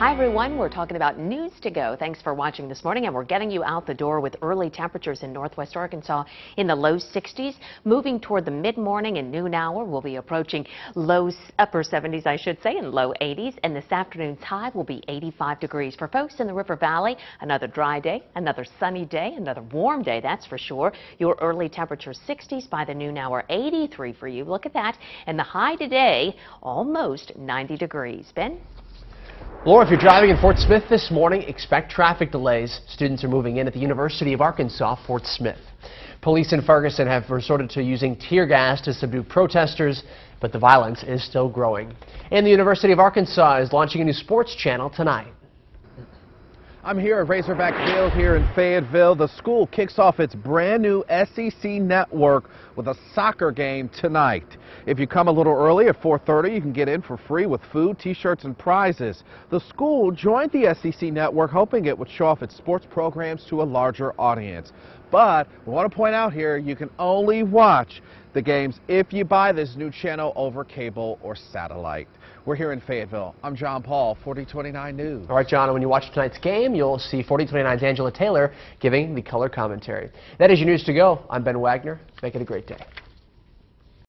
Hi everyone, we're talking about news to go. Thanks for watching this morning, and we're getting you out the door with early temperatures in northwest Arkansas in the low 60s. Moving toward the mid-morning and noon hour, we'll be approaching upper 70s, I should say, and low 80s. And this afternoon's high will be 85 degrees. For folks in the River Valley, another dry day, another sunny day, another warm day, that's for sure. Your early temperature 60s by the noon hour, 83 for you. Look at that. And the high today, almost 90 degrees. Ben? Laura, if you're driving in Fort Smith this morning, expect traffic delays. Students are moving in at the University of Arkansas, Fort Smith. Police in Ferguson have resorted to using tear gas to subdue protesters, but the violence is still growing. And the University of Arkansas is launching a new sports channel tonight. I'm here at Razorback Field here in Fayetteville. The school kicks off its brand new SEC network with a soccer game tonight. If you come a little early at 4:30, you can get in for free with food, t-shirts, and prizes. The school joined the SEC network hoping it would show off its sports programs to a larger audience. But we want to point out here, you can only watch the games if you buy this new channel over cable or satellite. We're here in Fayetteville. I'm John Paul, 4029 News. All right, John, and when you watch tonight's game, you'll see 4029's Angela Taylor giving the color commentary. That is your news to go. I'm Ben Wagner. Make it a great day.